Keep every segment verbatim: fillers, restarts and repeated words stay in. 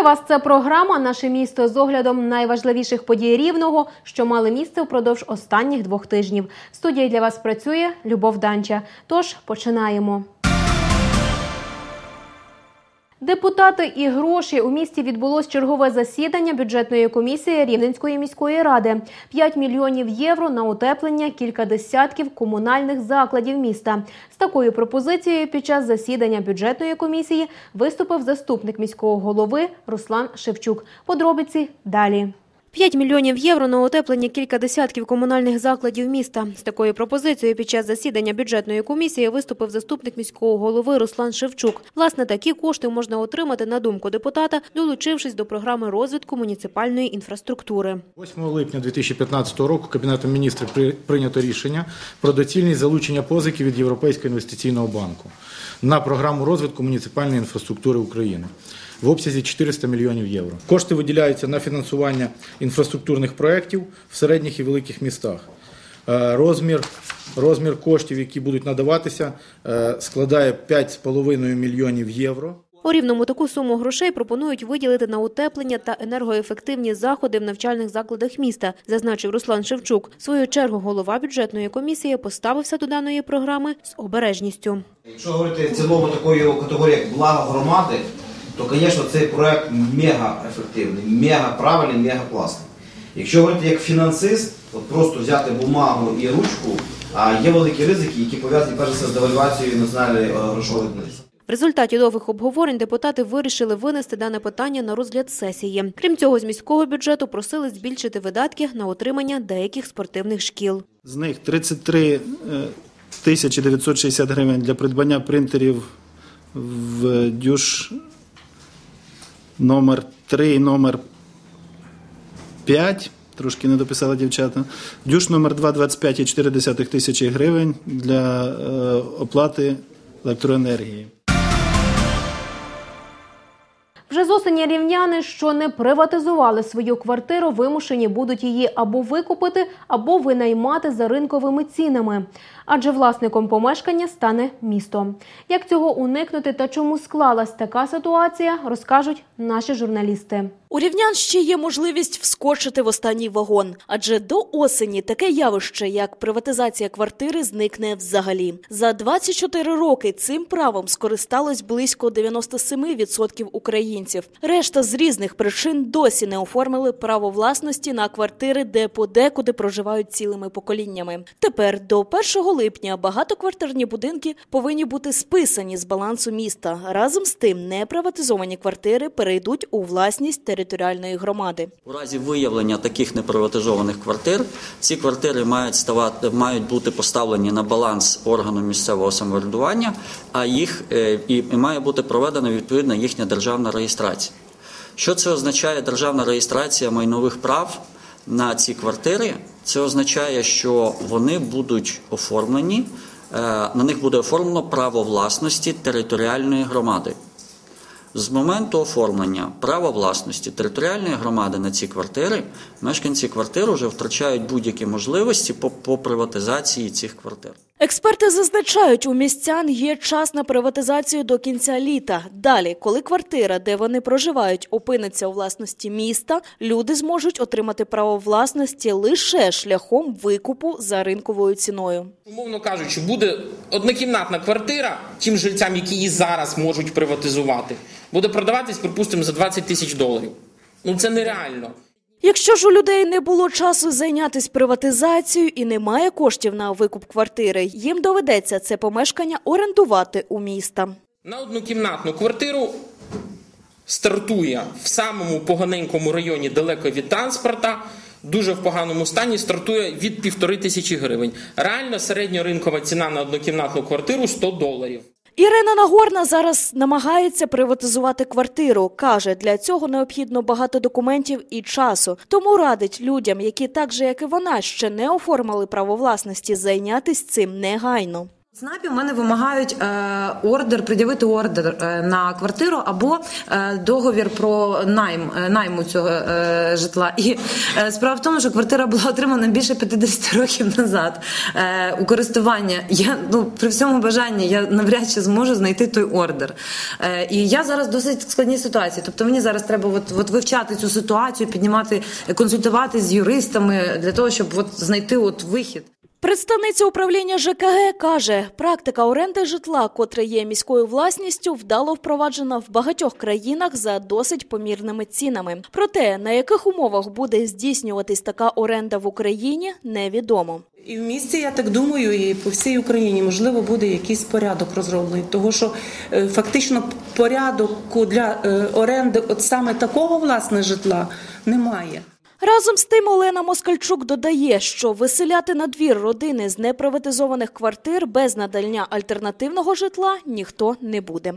Вітаю вас! Це програма «Наше місто» з оглядом найважливіших подій Рівного, що мали місце впродовж останніх двох тижнів. В студії для вас працює Любов Данча. Тож, починаємо. Депутати і гроші. У місті відбулось чергове засідання бюджетної комісії Рівненської міської ради. п'ять мільйонів євро на утеплення кілька десятків комунальних закладів міста. З такою пропозицією під час засідання бюджетної комісії виступив заступник міського голови Руслан Шевчук. Подробиці далі. п'ять мільйонів євро на утеплення кілька десятків комунальних закладів міста. З такою пропозицією під час засідання бюджетної комісії виступив заступник міського голови Руслан Шевчук. Власне, такі кошти можна отримати, на думку депутата, долучившись до програми розвитку муніципальної інфраструктури. восьмого липня дві тисячі п'ятнадцятого року Кабінетом міністрів прийнято рішення про доцільність залучення позики від Європейського інвестиційного банку на програму розвитку муніципальної інфраструктури України в обсязі чотириста мільйонів євро. Кошти виділяються на фінансування інфраструктурних проєктів в середніх і великих містах. Розмір, розмір коштів, які будуть надаватися, складає п'ять з половиною мільйонів євро. У Рівному таку суму грошей пропонують виділити на утеплення та енергоефективні заходи в навчальних закладах міста, зазначив Руслан Шевчук. В свою чергу голова бюджетної комісії поставився до даної програми з обережністю. Якщо говорити в цілому такої категорії, як благо громади, то, звісно, цей проект мега-ефективний, мега-правильний, мега-класний. Якщо говорити як фінансист, от просто взяти бумагу і ручку, а є великі ризики, які пов'язані, перш за все, з девальвацією національної грошової одиниці. В результаті довгих обговорень депутати вирішили винести дане питання на розгляд сесії. Крім цього, з міського бюджету просили збільшити видатки на утримання деяких спортивних шкіл. З них тридцять три тисячі дев'ятсот шістдесят гривень для придбання принтерів в дюш номер три і номер п'ять, трошки не дописали дівчата. Дюш номер два – двадцять п'ять цілих чотири десятих тисячі гривень для е, оплати електроенергії. Вже з осені рівняни, що не приватизували свою квартиру, вимушені будуть її або викупити, або винаймати за ринковими цінами. Адже власником помешкання стане місто. Як цього уникнути та чому склалась така ситуація, розкажуть наші журналісти. У рівнян ще є можливість вскочити в останній вагон. Адже до осені таке явище, як приватизація квартири, зникне взагалі. За двадцять чотири роки цим правом скористалось близько дев'яносто сім відсотків українців. Решта з різних причин досі не оформили право власності на квартири, де подекуди проживають цілими поколіннями. Тепер до першого липня багатоквартирні будинки повинні бути списані з балансу міста. Разом з тим, неприватизовані квартири перейдуть у власність територіальної громади. У разі виявлення таких неприватизованих квартир, ці квартири мають ставати, мають бути поставлені на баланс органу місцевого самоврядування, а їх і має бути проведена відповідна їхня державна реєстрація. Що це означає державна реєстрація майнових прав на ці квартири? Це означає, що вони будуть оформлені, на них буде оформлено право власності територіальної громади. З моменту оформлення права власності територіальної громади на ці квартири, мешканці квартир вже втрачають будь-які можливості по, по приватизації цих квартир. Експерти зазначають, у містян є час на приватизацію до кінця літа. Далі, коли квартира, де вони проживають, опиниться у власності міста, люди зможуть отримати право власності лише шляхом викупу за ринковою ціною. Умовно кажучи, буде однокімнатна квартира тим жильцям, які її зараз можуть приватизувати, буде продаватись, припустимо, за двадцять тисяч доларів. Ну це нереально. Якщо ж у людей не було часу зайнятися приватизацією і немає коштів на викуп квартири, їм доведеться це помешкання орендувати у міста. На однокімнатну квартиру стартує в самому поганенькому районі, далеко від транспорта, дуже в поганому стані, стартує від півтори тисячі гривень. Реально середньоринкова ціна на однокімнатну квартиру – сто доларів. Ірина Нагорна зараз намагається приватизувати квартиру. Каже, для цього необхідно багато документів і часу. Тому радить людям, які так же, як і вона, ще не оформили право власності, зайнятися цим негайно. В ЦНАПі в мене вимагають е, ордер, пред'явити ордер е, на квартиру або е, договір про найм, е, найму цього е, житла. І е, справа в тому, що квартира була отримана більше п'ятдесят років назад е, у користування. Я, ну, при всьому бажанні я навряд чи зможу знайти той ордер. Е, і я зараз в досить складній ситуації. Тобто мені зараз треба от, от вивчати цю ситуацію, піднімати, консультувати з юристами для того, щоб от знайти от вихід. Представниця управління ЖКГ каже, практика оренди житла, котре є міською власністю, вдало впроваджена в багатьох країнах за досить помірними цінами. Проте, на яких умовах буде здійснюватись така оренда в Україні, невідомо. І в місті, я так думаю, і по всій Україні, можливо, буде якийсь порядок розроблений. Тому що е, фактично порядок для е, оренди от саме такого, власне, житла немає. Разом з тим Олена Москальчук додає, що виселяти на двір родини з неприватизованих квартир без надання альтернативного житла ніхто не буде.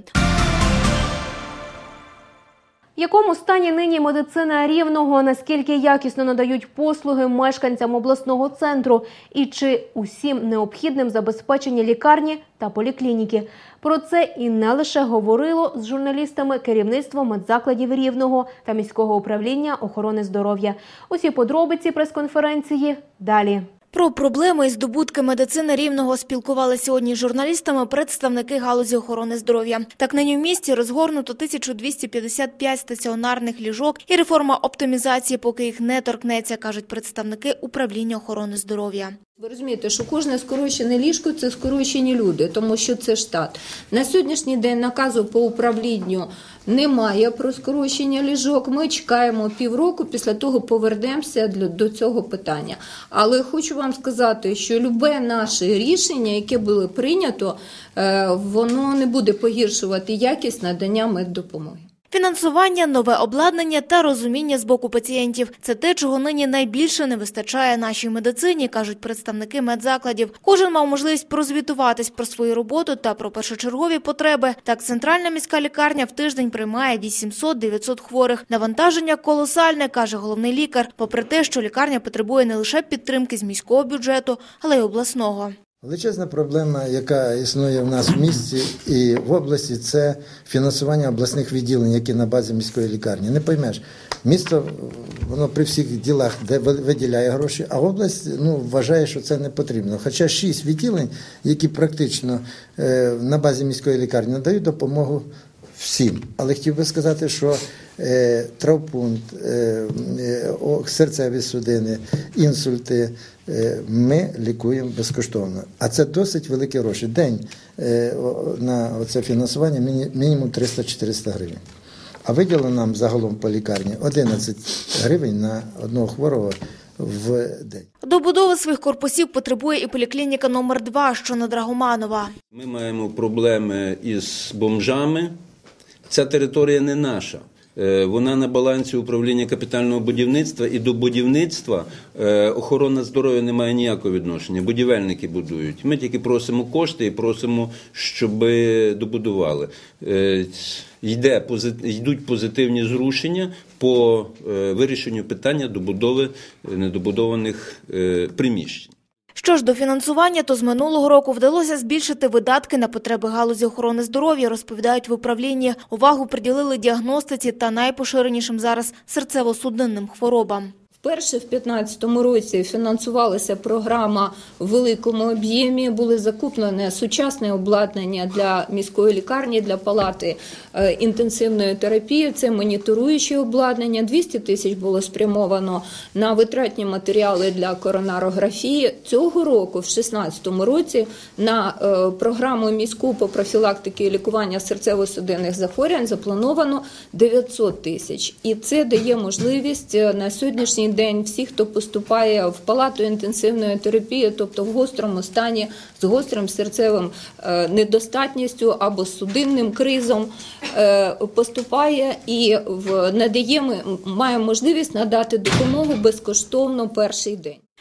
В якому стані нині медицина Рівного, наскільки якісно надають послуги мешканцям обласного центру і чи усім необхідним забезпечені лікарні та поліклініки. Про це і не лише говорило з журналістами керівництво медзакладів Рівного та міського управління охорони здоров'я. Усі подробиці прес-конференції далі. Про проблеми і здобутки медицини Рівного спілкували сьогодні з журналістами представники галузі охорони здоров'я. Так, нині в місті розгорнуто тисячу двісті п'ятдесят п'ять стаціонарних ліжок і реформа оптимізації поки їх не торкнеться, кажуть представники управління охорони здоров'я. Ви розумієте, що кожне скорочене ліжко – це скорочені люди, тому що це штат. На сьогоднішній день наказу по управлінню немає про скорочення ліжок. Ми чекаємо півроку, після того повернемося до цього питання. Але хочу вам сказати, що любе наше рішення, яке було прийнято, воно не буде погіршувати якість надання меддопомоги. Фінансування, нове обладнання та розуміння з боку пацієнтів – це те, чого нині найбільше не вистачає нашій медицині, кажуть представники медзакладів. Кожен мав можливість прозвітуватись про свою роботу та про першочергові потреби. Так, центральна міська лікарня в тиждень приймає вісімсот-дев'ятсот хворих. Навантаження колосальне, каже головний лікар, попри те, що лікарня потребує не лише підтримки з міського бюджету, але й обласного. Величезна проблема, яка існує в нас в місті і в області, це фінансування обласних відділень, які на базі міської лікарні. Не поймеш, місто, воно при всіх ділах де виділяє гроші, а область ну, вважає, що це не потрібно. Хоча шість відділень, які практично е, на базі міської лікарні надають допомогу всім. Але хотів би сказати, що е, травмпункт, е, е, серцеві судини, інсульти е, ми лікуємо безкоштовно. А це досить великі гроші. День е, на це фінансування міні, мінімум триста-чотириста гривень. А виділено нам загалом по лікарні одинадцять гривень на одного хворого в день. Добудови своїх корпусів потребує і поліклініка номер два, що на Драгоманова. Ми маємо проблеми із бомжами. Ця територія не наша. Вона на балансі управління капітального будівництва, і до будівництва охорона здоров'я не має ніякого відношення. Будівельники будують. Ми тільки просимо кошти і просимо, щоб добудували. Йде, йдуть позитивні зрушення по вирішенню питання добудови недобудованих приміщень. Що ж до фінансування, то з минулого року вдалося збільшити видатки на потреби галузі охорони здоров'я, розповідають в управлінні. Увагу приділили діагностиці та найпоширенішим зараз серцево-судинним хворобам. Вперше в дві тисячі п'ятнадцятому році фінансувалася програма в великому об'ємі, були закуплені сучасне обладнання для міської лікарні, для палати інтенсивної терапії, це моніторуючі обладнання, двісті тисяч було спрямовано на витратні матеріали для коронарографії. Цього року, в дві тисячі шістнадцятому році, на програму міську по профілактиці і лікування серцево-судинних захворювань заплановано дев'ятсот тисяч. І це дає можливість на сьогоднішній день всі, хто поступає в палату інтенсивної терапії, тобто в гострому стані, з гострим серцевим недостатністю або судинним кризом, поступає і надає, має можливість надати допомогу безкоштовно перший день.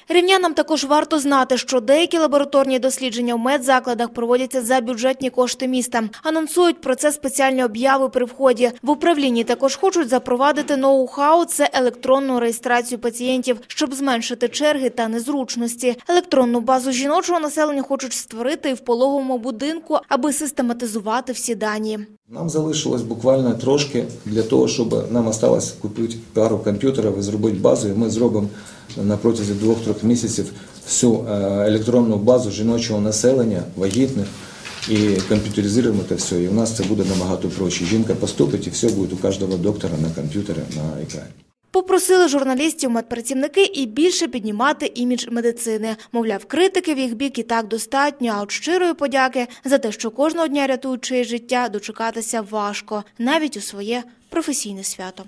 Рівнянам також варто знати, що деякі лабораторні дослідження в медзакладах проводяться за бюджетні кошти міста. Анонсують про це спеціальні обяви при вході. В управлінні також хочуть запровадити ноу-хау – це електронну реєстрацію пацієнтів, щоб зменшити черги та незручності. Електронну базу жіночого населення хочуть створити і в пологовому будинку, аби систематизувати всі дані. Нам залишилось буквально трошки для того, щоб нам осталось купити пару комп'ютерів і зробити базу, і ми зробимо на протязі двох-трьох місяців всю електронну базу жіночого населення, вагітних, і комп'ютеризуємо це все, і у нас це буде набагато проще. Жінка поступить, і все буде у кожного доктора на комп'ютері, на екрані. Попросили журналістів медпрацівники і більше піднімати імідж медицини. Мовляв, критики в їх бік і так достатньо, а от щирої подяки за те, що кожного дня рятують чиє життя, дочекатися важко, навіть у своє професійне свято.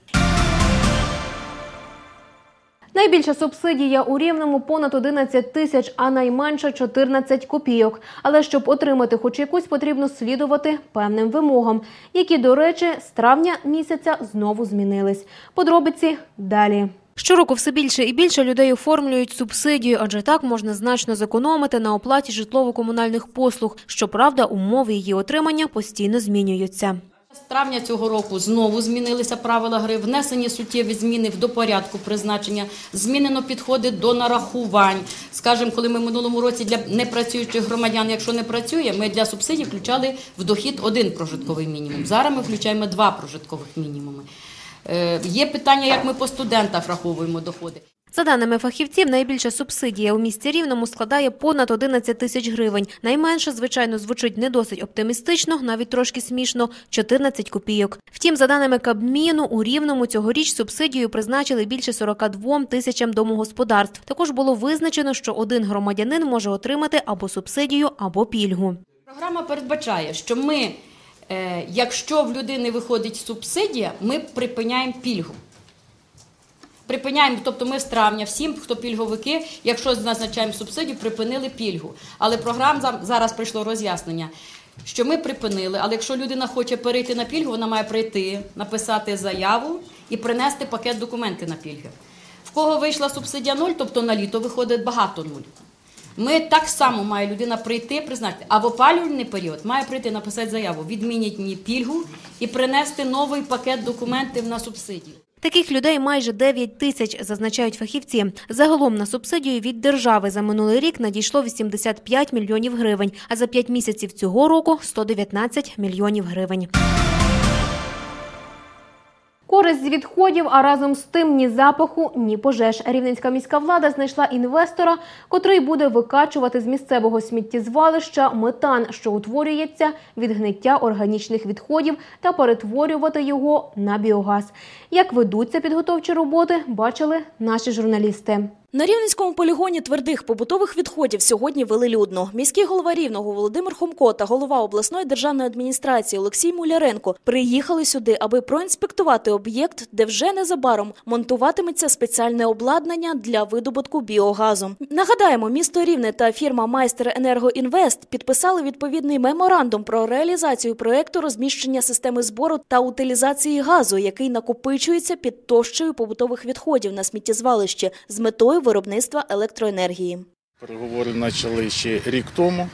Найбільша субсидія у Рівному – понад одинадцять тисяч, а найменша – чотирнадцять копійок. Але щоб отримати хоч якусь, потрібно слідувати певним вимогам, які, до речі, з травня місяця знову змінились. Подробиці далі. Щороку все більше і більше людей оформлюють субсидію, адже так можна значно зекономити на оплаті житлово-комунальних послуг. Щоправда, умови її отримання постійно змінюються. З травня цього року знову змінилися правила гри, внесені суттєві зміни до порядку призначення, змінено підходи до нарахувань. Скажімо, коли ми в минулому році для непрацюючих громадян, якщо не працює, ми для субсидій включали в дохід один прожитковий мінімум. Зараз ми включаємо два прожиткових мінімуми. Е, є питання, як ми по студентах враховуємо доходи. За даними фахівців, найбільша субсидія у місті Рівному складає понад одинадцять тисяч гривень. Найменше, звичайно, звучить не досить оптимістично, навіть трошки смішно – чотирнадцять копійок. Втім, за даними Кабміну, у Рівному цьогоріч субсидію призначили більше сорок два тисячам домогосподарств. Також було визначено, що один громадянин може отримати або субсидію, або пільгу. Програма передбачає, що ми, е, якщо в людини виходить субсидія, ми припиняємо пільгу. Припиняємо, тобто ми з травня всім, хто пільговики, якщо назначаємо субсидію, припинили пільгу. Але програма, зараз прийшло роз'яснення, що ми припинили, але якщо людина хоче перейти на пільгу, вона має прийти, написати заяву і принести пакет документів на пільги. В кого вийшла субсидія нуль, тобто на літо виходить багато нуль. Ми так само має людина прийти, призначити, а в опалювальний період має прийти, написати заяву, відмінять мені пільгу і принести новий пакет документів на субсидію. Таких людей майже дев'ять тисяч, зазначають фахівці. Загалом на субсидію від держави за минулий рік надійшло вісімдесят п'ять мільйонів гривень, а за п'ять місяців цього року – сто дев'ятнадцять мільйонів гривень. Користь з відходів, а разом з тим ні запаху, ні пожеж. Рівненська міська влада знайшла інвестора, котрий буде викачувати з місцевого сміттєзвалища метан, що утворюється від гниття органічних відходів, та перетворювати його на біогаз. Як ведуться підготовчі роботи, бачили наші журналісти. На Рівненському полігоні твердих побутових відходів сьогодні велелюдно. Міський голова Рівного Володимир Хомко та голова обласної державної адміністрації Олексій Муляренко приїхали сюди, аби проінспектувати об'єкт, де вже незабаром монтуватиметься спеціальне обладнання для видобутку біогазу. Нагадаємо, місто Рівне та фірма «Майстер Енергоінвест» підписали відповідний меморандум про реалізацію проєкту розміщення системи збору та утилізації газу, який накопичується під товщею побутових відходів на сміттєзвалищі з метою виробництва електроенергії. Переговори почали ще рік тому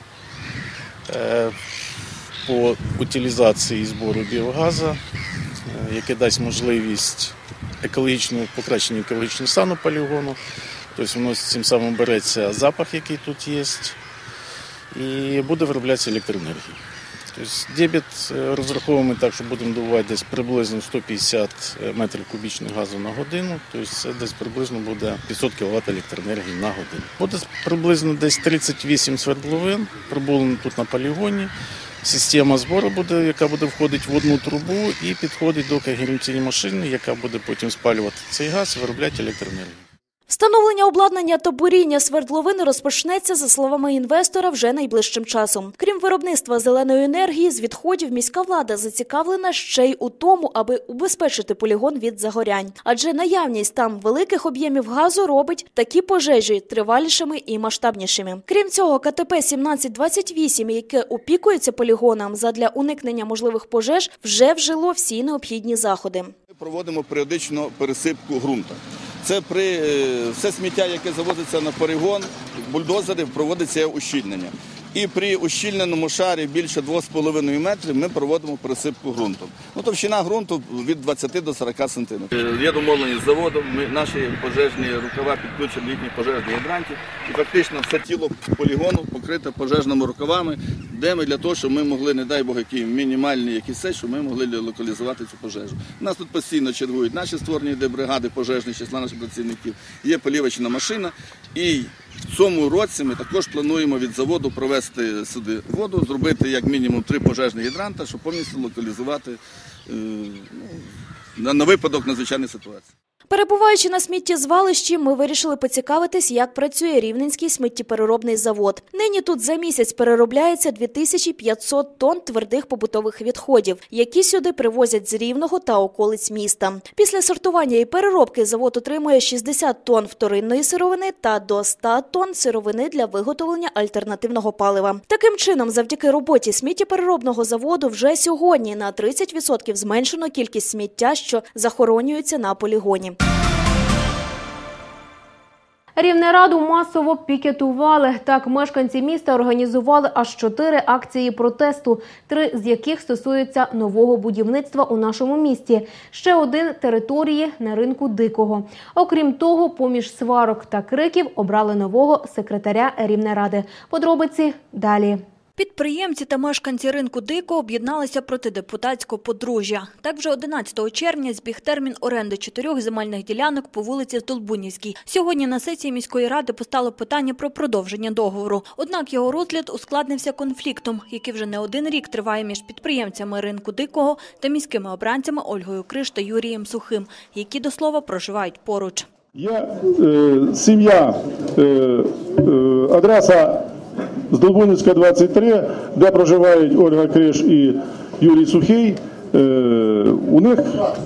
по утилізації і збору біогазу, яке дасть можливість екологічного покращення екологічного стану полігону. Тобто воно цим самим береться запах, який тут є, і буде вироблятися електроенергія. Тобто дебіт розраховуємо так, що будемо добувати десь приблизно сто п'ятдесят метрів кубічних газу на годину, тобто це десь приблизно буде п'ятсот кіловат електроенергії на годину. Буде приблизно десь тридцять вісім свердловин, прибулено тут на полігоні. Система збору буде, яка буде входити в одну трубу і підходить до когенераційної машини, яка буде потім спалювати цей газ і виробляти електроенергію. Встановлення обладнання та буріння свердловини розпочнеться, за словами інвестора, вже найближчим часом. Крім виробництва зеленої енергії, з відходів міська влада зацікавлена ще й у тому, аби убезпечити полігон від загорянь. Адже наявність там великих об'ємів газу робить такі пожежі тривалішими і масштабнішими. Крім цього, ка те пе сімнадцять двадцять вісім, яке опікується полігоном, задля уникнення можливих пожеж вже вжило всі необхідні заходи. Ми проводимо періодично пересипку ґрунту. Це при все сміття, яке завозиться на полігон, бульдозери, проводиться ущільнення. І при ущільненому шарі більше двох з половиною метрів ми проводимо присипку ґрунту. Ну, товщина ґрунту від двадцяти до сорока сантиметрів. Є домовленість з заводом, ми, наші пожежні рукава підключені до їхніх пожежних гідрантів. І фактично все тіло полігону покрите пожежними рукавами, де ми для того, щоб ми могли, не дай Бог, які мінімальні якісь, щоб ми могли локалізувати цю пожежу. У нас тут постійно чергують наші створені бригади пожежні, числа наших працівників. Є полівочна машина. І в цьому році ми також плануємо від заводу провести сюди воду, зробити як мінімум три пожежні гідранти, щоб повністю локалізувати е, ну, на випадок надзвичайної ситуації. Перебуваючи на сміттєзвалищі, ми вирішили поцікавитись, як працює Рівненський сміттєпереробний завод. Нині тут за місяць переробляється дві тисячі п'ятсот тонн твердих побутових відходів, які сюди привозять з Рівного та околиць міста. Після сортування і переробки завод отримує шістдесят тонн вторинної сировини та до ста тонн сировини для виготовлення альтернативного палива. Таким чином, завдяки роботі сміттєпереробного заводу вже сьогодні на тридцять відсотків зменшено кількість сміття, що захоронюється на полігоні. Рівнераду масово пікетували. Так, мешканці міста організували аж чотири акції протесту, три з яких стосуються нового будівництва у нашому місті. Ще один – території на ринку Дикого. Окрім того, поміж сварок та криків обрали нового секретаря Рівнеради. Подробиці далі. Підприємці та мешканці ринку Дикого об'єдналися проти депутатського подружжя. Так вже одинадцятого червня збіг термін оренди чотирьох земельних ділянок по вулиці Здолбунівській. Сьогодні на сесії міської ради постало питання про продовження договору. Однак його розгляд ускладнився конфліктом, який вже не один рік триває між підприємцями ринку Дикого та міськими обранцями Ольгою Криш та Юрієм Сухим, які, до слова, проживають поруч. Є е, сім'я, е, е, адреса Здолбунівська, двадцять три, де проживають Ольга Криш і Юрій Сухий. Е, у них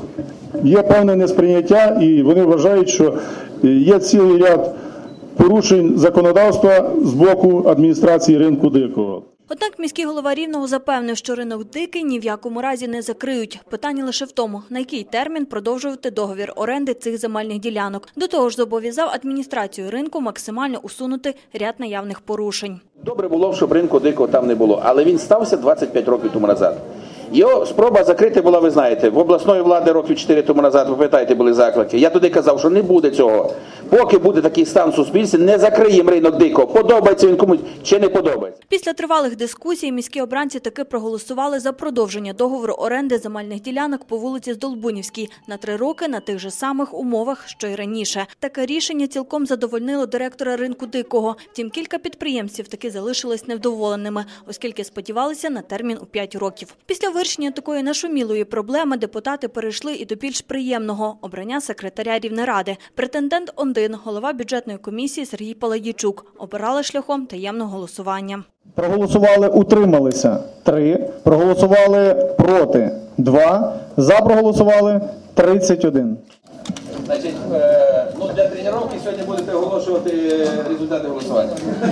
є певне несприйняття і вони вважають, що є цілий ряд порушень законодавства з боку адміністрації ринку Дикого. Однак міський голова Рівного запевнив, що ринок Дикий ні в якому разі не закриють. Питання лише в тому, на який термін продовжувати договір оренди цих земельних ділянок. До того ж зобов'язав адміністрацію ринку максимально усунути ряд наявних порушень. Добре було б, щоб ринку Дикого там не було, але він стався двадцять п'ять років тому назад. Його спроба закрити була, ви знаєте, в обласної влади років чотири тому назад, ви пам'ятаєте, були заклики. Я туди казав, що не буде цього. Поки буде такий стан в суспільстві, не закриємо ринок Дикого. Подобається він комусь чи не подобається. Після тривалих дискусій міські обранці таки проголосували за продовження договору оренди земельних ділянок по вулиці Здолбунівській на три роки на тих же самих умовах, що й раніше. Таке рішення цілком задовольнило директора ринку Дикого. Втім, кілька підприємців таки залишились невдоволеними, оскільки сподівалися на термін у п'ять років. Після вирішення такої нашумілої проблеми депутати перейшли і до більш приємного – обрання секретаря Рівнеради. Претендент один, голова бюджетної комісії Сергій Паладійчук. Обирали шляхом таємного голосування. Проголосували, утрималися – три, проголосували проти – два, за проголосували – тридцять один. Значить, ну, для тренування сьогодні будете оголошувати результати голосування.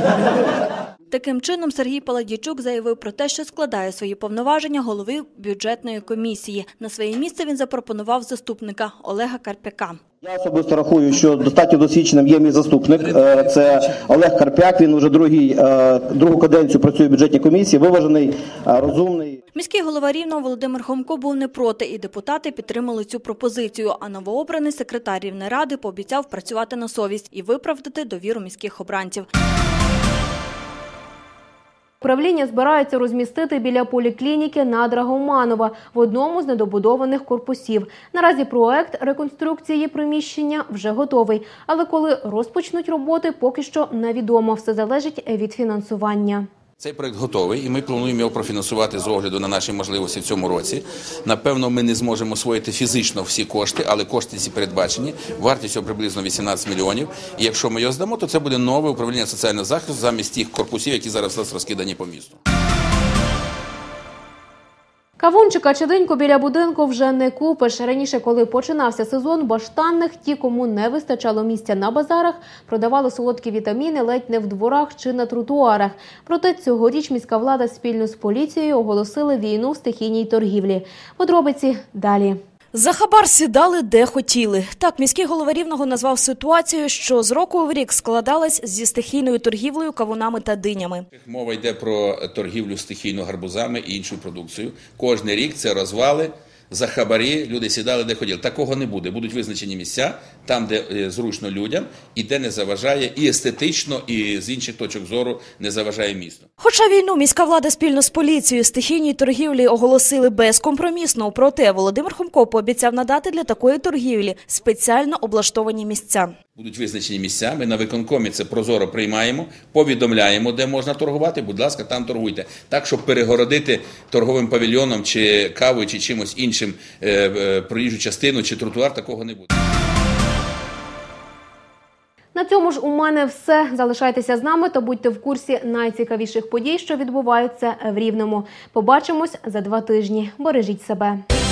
Таким чином, Сергій Паладійчук заявив про те, що складає свої повноваження голови бюджетної комісії. На своє місце він запропонував заступника Олега Карпяка. Я особисто рахую, що достатньо досвідченим є мій заступник. Це Олег Карпяк, він вже другий, другу каденцію працює в бюджетній комісії, виважений, розумний. Міський голова Рівного Володимир Хомко був не проти, і депутати підтримали цю пропозицію, а новообраний секретар Рівнеради пообіцяв працювати на совість і виправдати довіру міських обранців. Управління збираються розмістити біля поліклініки на Драгоманова в одному з недобудованих корпусів. Наразі проект реконструкції приміщення вже готовий. Але коли розпочнуть роботи, поки що невідомо. Все залежить від фінансування. Цей проект готовий, і ми плануємо його профінансувати з огляду на наші можливості в цьому році. Напевно, ми не зможемо освоїти фізично всі кошти, але кошти ці передбачені. Вартість його приблизно вісімнадцять мільйонів. І якщо ми його здамо, то це буде нове управління соціального захисту замість тих корпусів, які зараз у нас розкидані по місту. Кавунчика чи диньку біля будинку вже не купиш. Раніше, коли починався сезон баштанних, ті, кому не вистачало місця на базарах, продавали солодкі вітаміни ледь не в дворах чи на тротуарах. Проте цьогоріч міська влада спільно з поліцією оголосили війну стихійній торгівлі. Подробиці далі. За хабар сідали де хотіли. Так міський голова Рівного назвав ситуацію, що з року в рік складалась зі стихійною торгівлею кавунами та динями. Мова йде про торгівлю стихійно гарбузами і іншою продукцією. Кожний рік це розвали, за хабарі люди сідали де хотіли. Такого не буде. Будуть визначені місця, там, де зручно людям, і де не заважає і естетично, і з інших точок зору не заважає місту. Хоча війну міська влада спільно з поліцією стихійній торгівлі оголосили безкомпромісно, проте Володимир Хомко пообіцяв надати для такої торгівлі спеціально облаштовані місця. Будуть визначені місця, ми на виконкомі це прозоро приймаємо, повідомляємо, де можна торгувати, будь ласка, там торгуйте. Так, щоб перегородити торговим павільйоном, чи кавою, чи чимось іншим е, е, проїжджу частину, чи тротуар, такого не буде. На цьому ж у мене все. Залишайтеся з нами та будьте в курсі найцікавіших подій, що відбуваються в Рівному. Побачимось за два тижні. Бережіть себе.